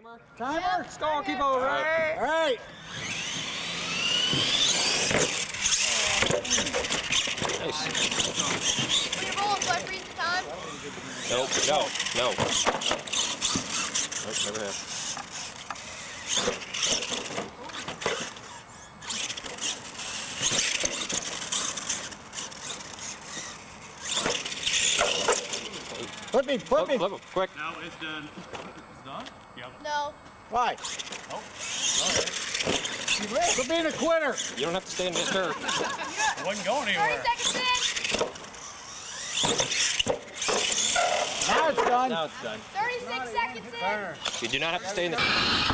Timer? Skull, keep over. All right. Nice. Put your bullets, so I freeze the time. Nope, no. Nope, never have. Flip me. Flip him, quick. No, it's done. It's done? Yep. No. Why? Oh. Quit being a quitter. You don't have to stay in this turf. It wasn't going 30 anywhere. seconds in. Now it's done. Now it's done. 36 seconds in. You do not have to stay in the...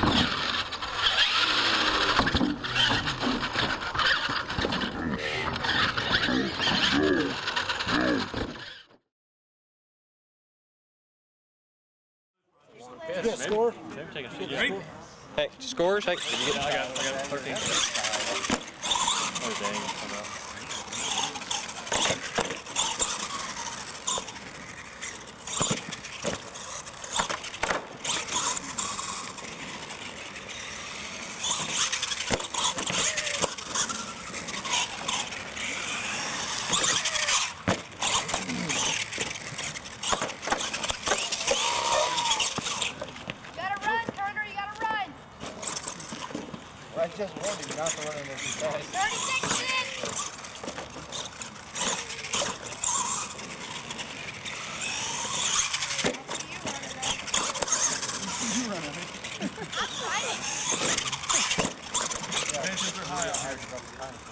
Good score. Ready? Hey, scores? Hey, did you get... I got 13. Oh, dang. I'm out. I just running, not the running as fast. 36 in. You running. I'm fighting. Tensions are high.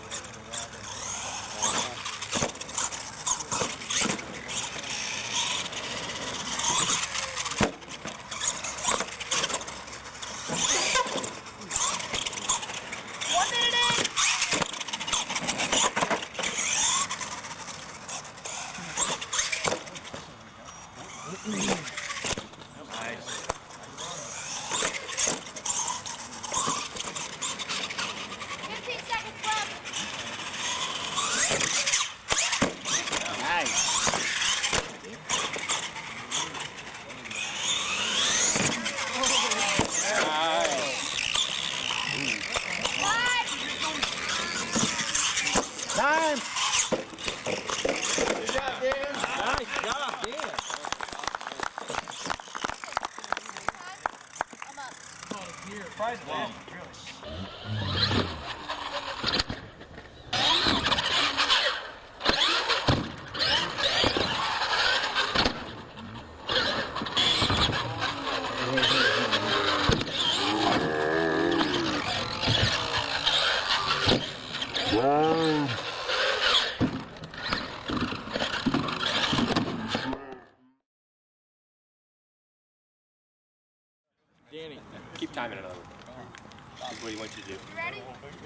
Time! Good job, Dan. Nice job, Dan. I'm up. Prize Dan. Really. Danny, keep timing another one. That's what he wants you to do. You ready?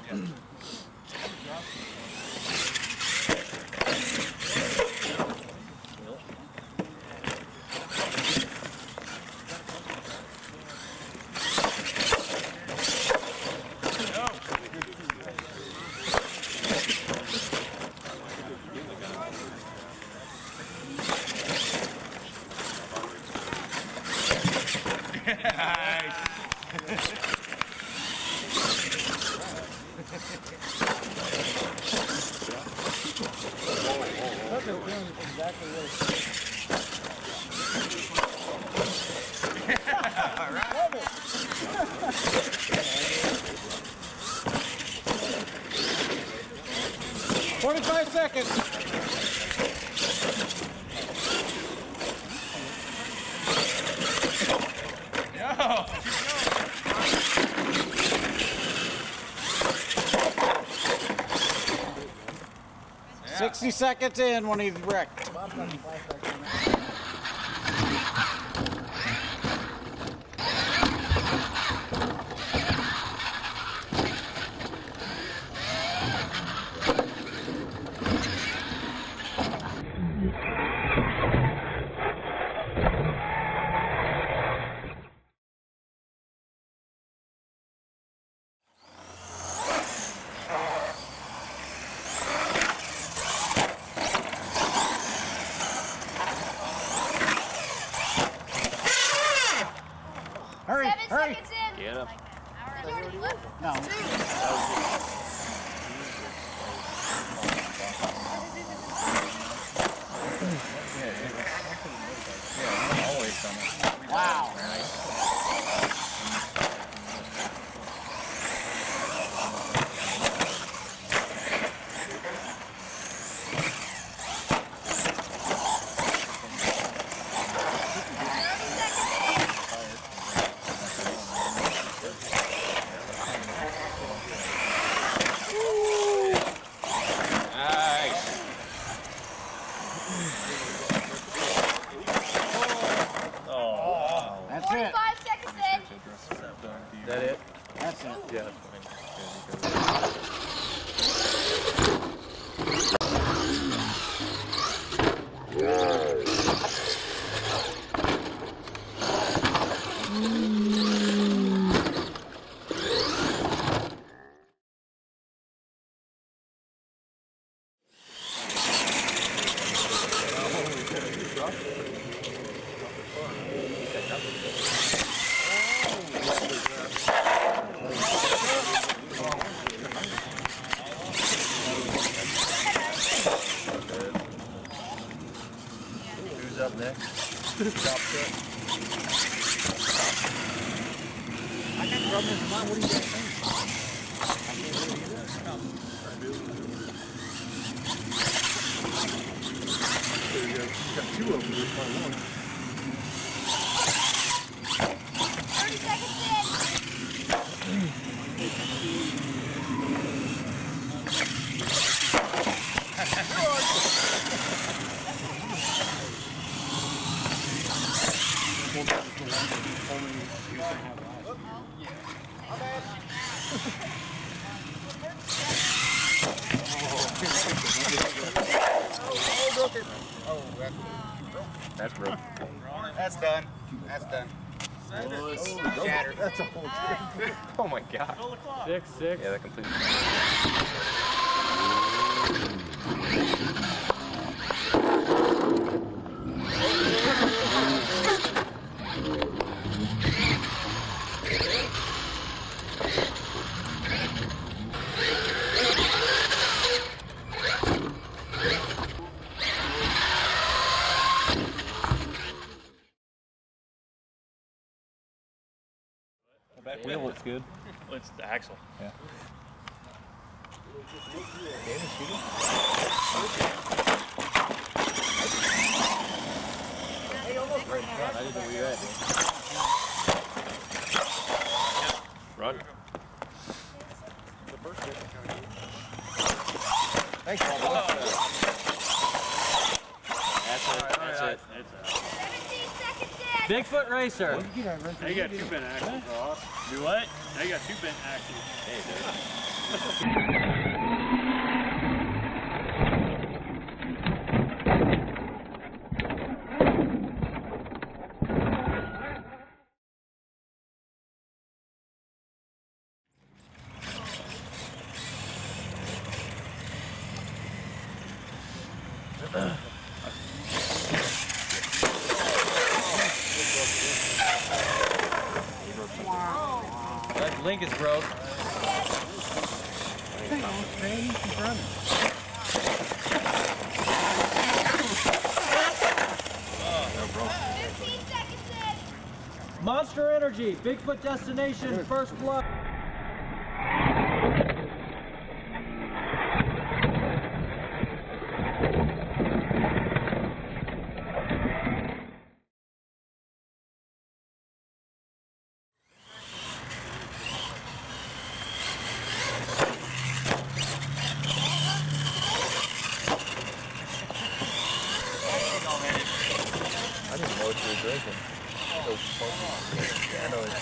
Exactly what 25 seconds. No. 60 seconds in when he's wrecked. seconds in. Get him. You already left. No. Always done it. Wow. That's it. 45 seconds in. Is that it? That's it. Yeah. Who's up next? Top set. I can rub this mine. What do you guys think? There you go. You got two of them. There's not one. 30 seconds in. That's broke. That's done. That's done. Shattered. That's a whole thing. Oh my god. 6-6. Yeah, that completely. Back wheel looks good. Well, it's the axle. Yeah. I didn't know where you're at. Run. Thanks, Paul. That's it. That's it. 17 seconds in. Bigfoot racer. Now you got two bent axles, Ross. Do what? Now you got two bent axles. Hey, dude. That link is broke. Monster Energy, Bigfoot Destination, First Blood. I didn't know what you were drinking. So funky. Yeah, I know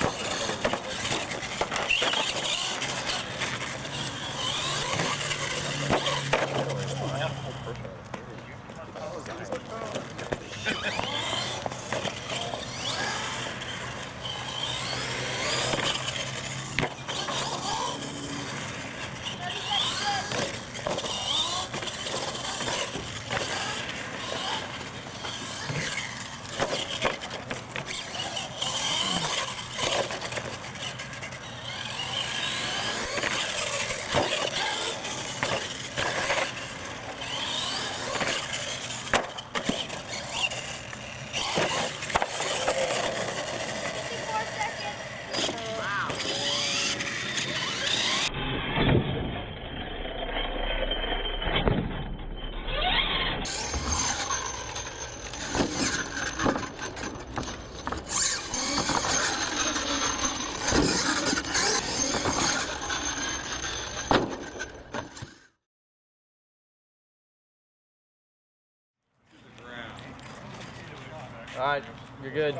All right, you're good.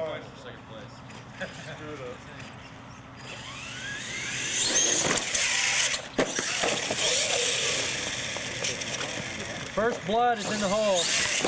First blood is in the hole.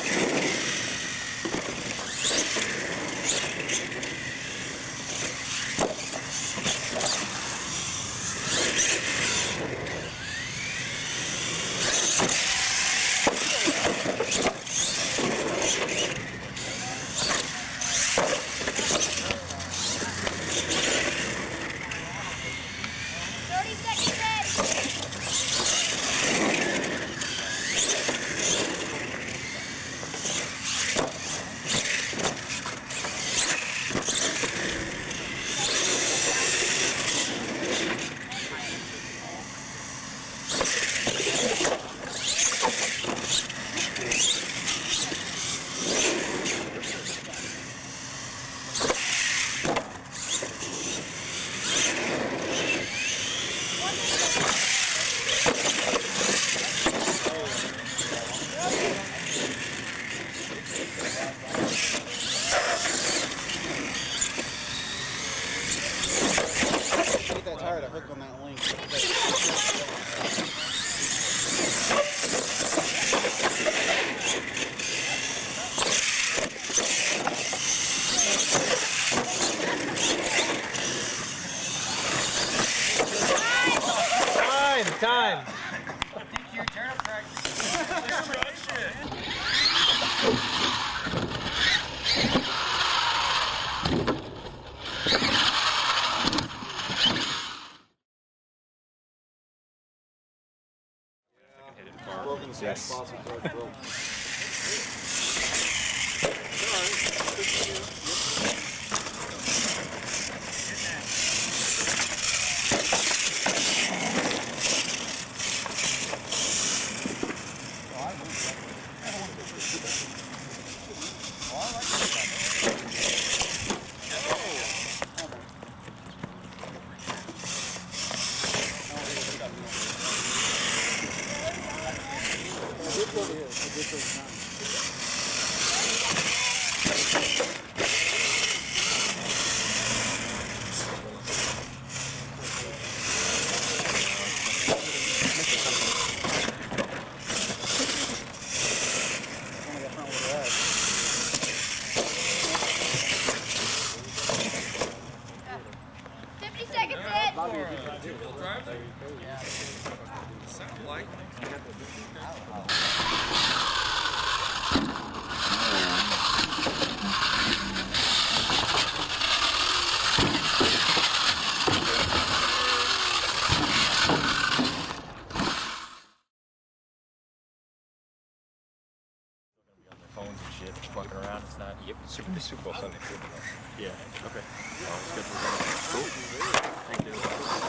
Time. Your turn practice. Yes. Phones and shit, fucking around. It's not. Yep. Super Bowl Sunday. Yeah. Okay. It's good. Cool. Thank you.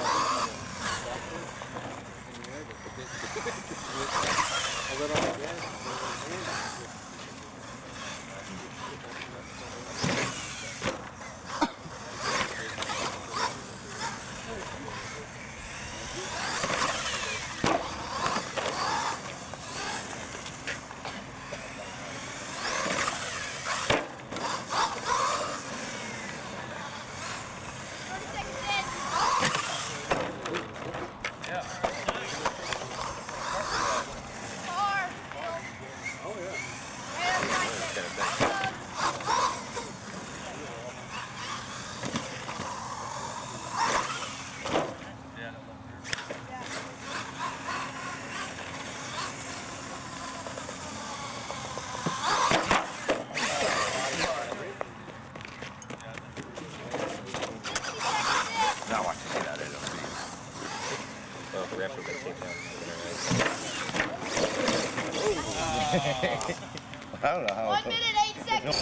I don't know how. 1 minute, 8 seconds.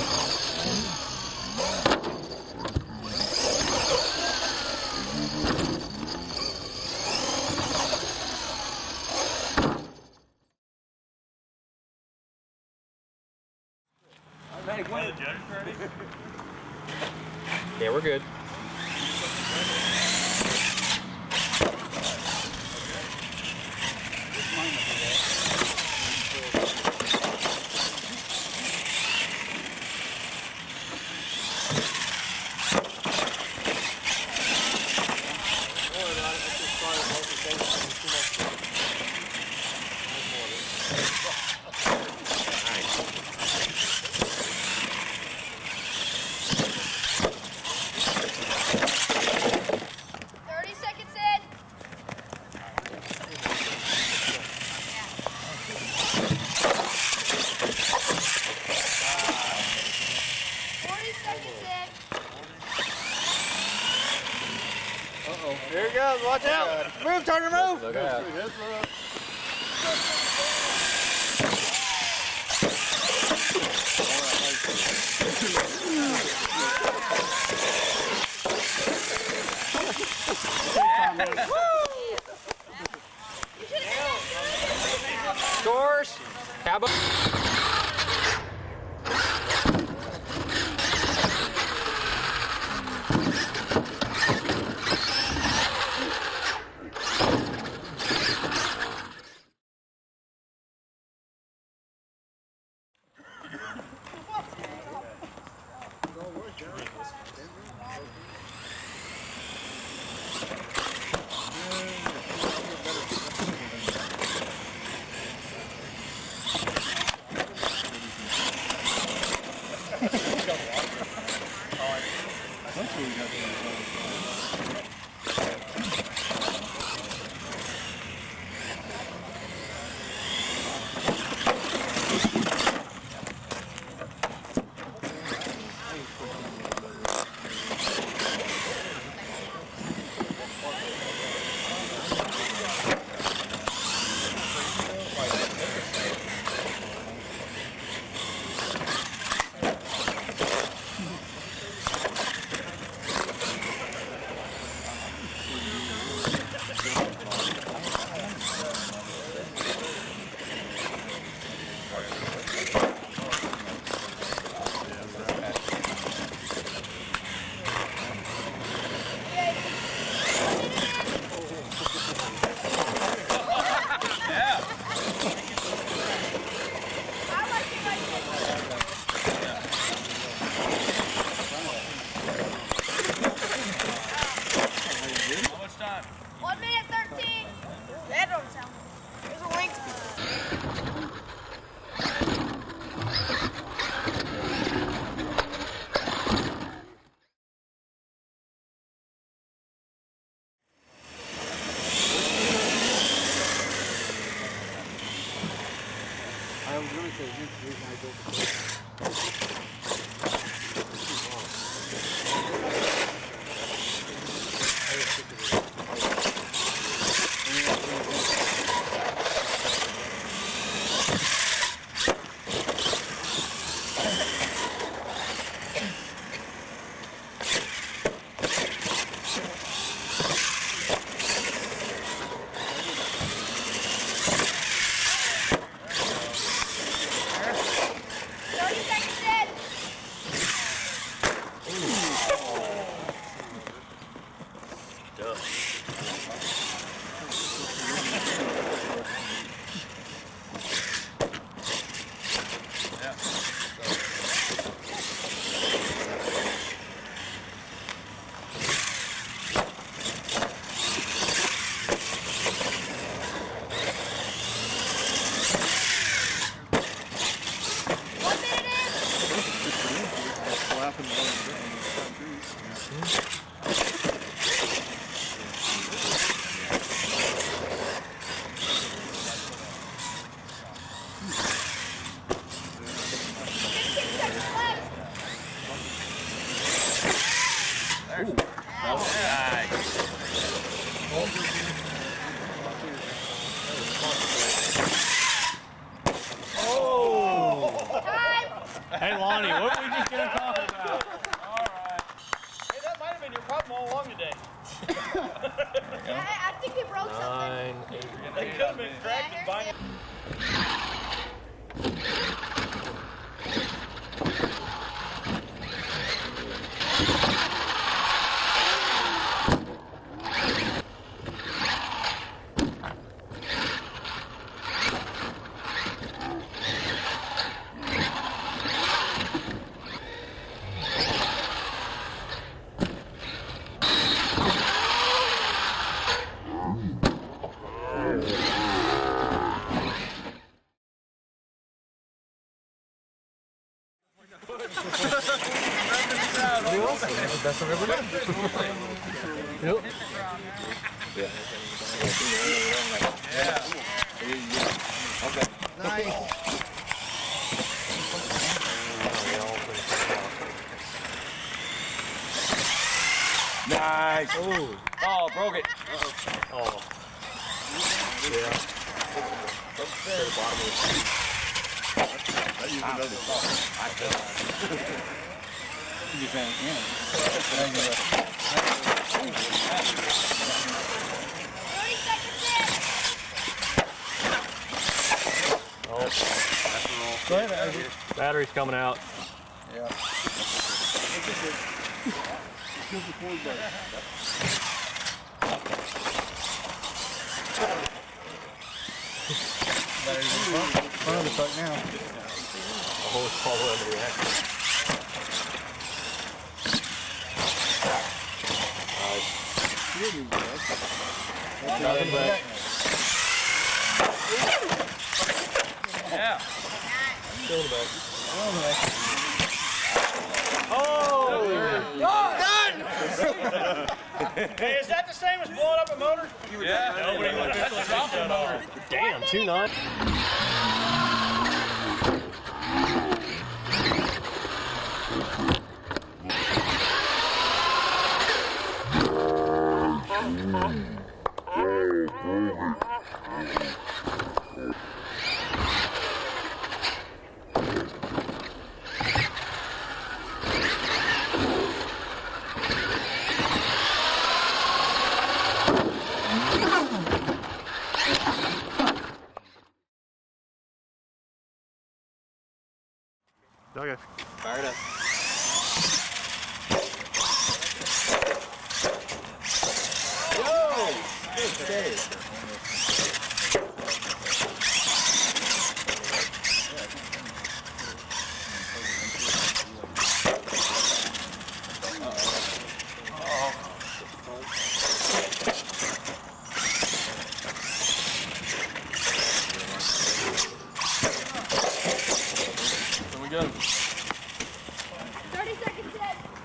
Yeah, we're good. Here he goes, watch out. Move, Turner, move. Look out. Scores. Cowboy. Hey Lonnie, what were we just gonna talk about? Alright. Hey, that might have been your problem all along today. I think they broke something. 9, 8. They could have been distracted by Best I've ever done. Yep. Nice. Nice. Oh, broke it. Oh. Yeah. To the bottom of the seat. That used another thought. You just ran it in. 30 seconds in. Oh. Go ahead, Isaac. Battery's coming out. Yeah. Just the forward button. Battery's in front of the truck now. Oh, it's all the way under the axle. Nothing but. Yeah. Still in the back. Hey, is that the same as blowing up a motor? Yeah. Nobody would That's a dropping motor. Damn, 2-9. Okay. Fire it up. There we go. 30 seconds in.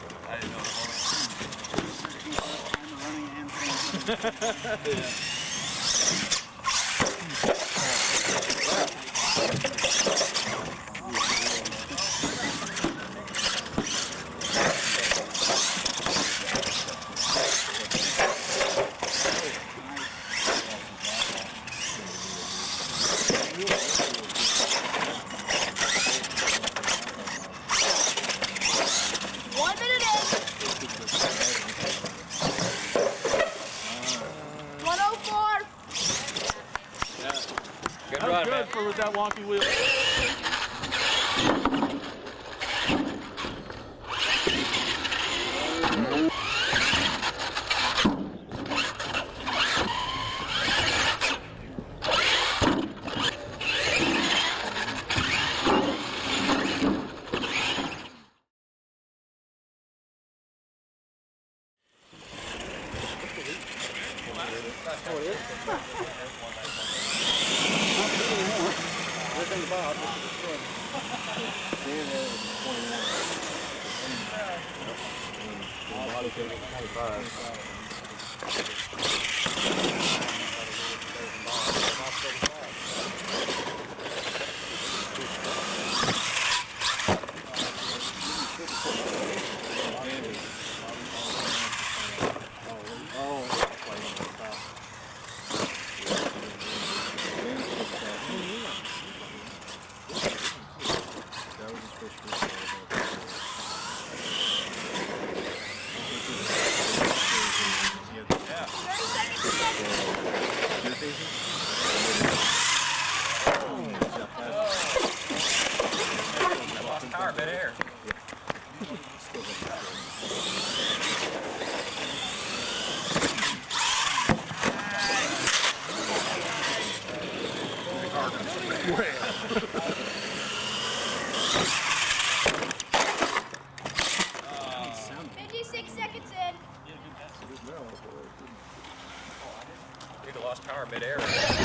Good That run, was man. good for with that wonky wheel. Power, bit of air. Dude, I lost power mid-air.